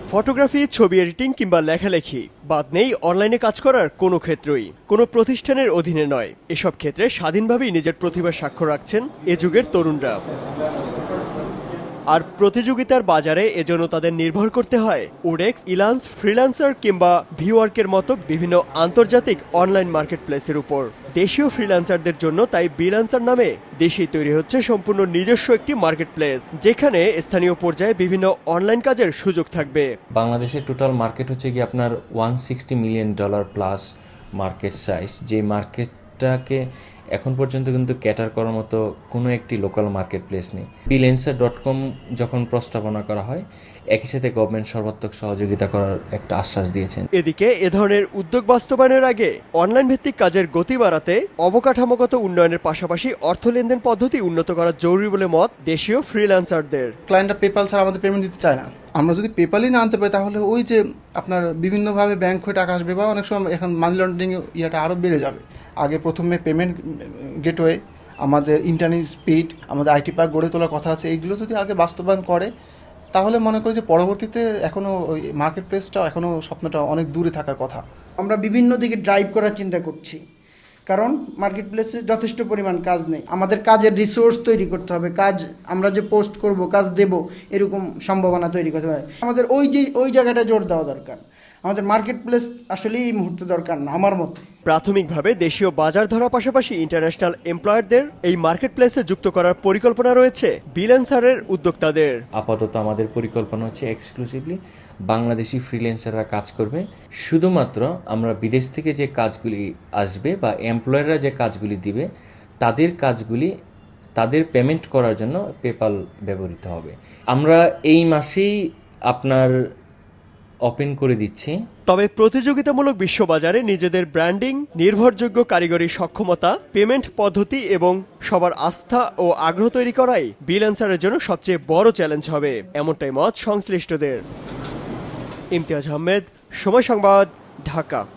Photography, ছবি editing কিংবা লেখালেখি বাদ নেই অনলাইনে কাজ করার কোনো ক্ষেত্রই। কোনো প্রতিষ্ঠানের অধীনে নয়, এসব ক্ষেত্রে স্বাধীনভাবেই নিজের প্রতিভার স্বাক্ষর রাখছেন এ যুগের তরুণরা। আর প্রতিযোগিতার বাজারে এজন্য তাদের নির্ভর করতে হয় oDesk-Elance, Freelancer কিংবা Vworker মতো বিভিন্ন আন্তর্জাতিক অনলাইন মার্কেটপ্লেসের উপর। দেশীয় ফ্রিল্যান্সারদের জন্য তাই Belancer নামে দেশেই তৈরি হচ্ছে সম্পূর্ণ নিজস্ব একটি মার্কেটপ্লেস, যেখানে স্থানীয় পর্যায়ে বিভিন্ন অনলাইন কাজের সুযোগ থাকবে। বাংলাদেশের টোটাল মার্কেট হচ্ছে কি আপনার $160 মিলিয়ন প্লাস মার্কেট সাইজ। যে মার্কেটটাকে এখন পর্যন্ত কিন্তু ক্যাটার করার মতো কোনো একটি লোকাল মার্কেট প্লেস নেই। Freelancer.com যখন প্রস্তাবনা করা হয়, একই সাথে গভর্নমেন্ট সর্বাত্মক সহযোগিতা করার একটা আশ্বাস দিয়েছেন। এদিকে এ ধরনের উদ্যোগ বাস্তবায়নের আগে অনলাইন ভিত্তিক কাজের গতি বাড়াতে অবকাঠামোগত উন্নয়নের পাশাপাশি অর্থ লেনদেন পদ্ধতি উন্নত করা জরুরি বলে মত দেশীয় ফ্রিল্যান্সারদের। ক্লায়েন্টরা পেপাল ছাড়া আমাদের পেমেন্ট দিতে চায় না। আমরা যদি পেপালই না আনতে পারি, তাহলে ওই যে আপনার বিভিন্নভাবে ব্যাংক হয়ে টাকা আসবে, বা অনেক সময় এখন মানি লন্ডারিং ইয়াটা আরও বেড়ে যাবে। আগে প্রথমে পেমেন্ট গেটওয়ে, আমাদের ইন্টারনেট স্পিড, আমাদের আইটি পার্ক গড়ে তোলার কথা আছে, এইগুলো যদি আগে বাস্তবায়ন করে, তাহলে মনে করি যে পরবর্তীতে এখনও ওই মার্কেট প্লেসটা এখনও স্বপ্নটা অনেক দূরে থাকার কথা। আমরা বিভিন্ন দিকে ড্রাইভ করার চিন্তা করছি, কারণ মার্কেট প্লেসে যথেষ্ট পরিমাণ কাজ নেই। আমাদের কাজের রিসোর্স তৈরি করতে হবে, কাজ আমরা যে পোস্ট করব, কাজ দেব, এরকম সম্ভাবনা তৈরি করতে হবে। আমাদের ওই জায়গাটা জোর দেওয়া দরকার। আমাদের মার্কেট প্লেস আসলে এই মুহূর্তে দরকার না আমার মতে। প্রাথমিকভাবে দেশীয় বাজার ধরার পাশাপাশি ইন্টারন্যাশনাল এমপ্লয়ারদের এই মার্কেট প্লেসে যুক্ত করার পরিকল্পনা রয়েছে Belancer-এর উদ্যোক্তাদের। আপাতত আমাদের পরিকল্পনা হচ্ছে এক্সক্লুসিভলি বাংলাদেশি ফ্রিল্যান্সাররা কাজ করবে। শুধুমাত্র আমরা বিদেশ থেকে যে কাজগুলি আসবে বা এমপ্লয়াররা যে কাজগুলি দিবে, তাদের কাজগুলি তাদের পেমেন্ট করার জন্য পেপাল ব্যবহৃত হবে। আমরা এই মাসেই আপনার ওপেন করে দিচ্ছি। তবে প্রতিযোগিতামূলক বিশ্ববাজারে নিজেদের ব্র্যান্ডিং, নির্ভরযোগ্য কারিগরি সক্ষমতা, পেমেন্ট পদ্ধতি এবং সবার আস্থা ও আগ্রহ তৈরি করাই Belancer-এর জন্য সবচেয়ে বড় চ্যালেঞ্জ হবে, এমনটাই মত সংশ্লিষ্টদের। ইমতিয়াজ আহমেদ, সময় সংবাদ, ঢাকা।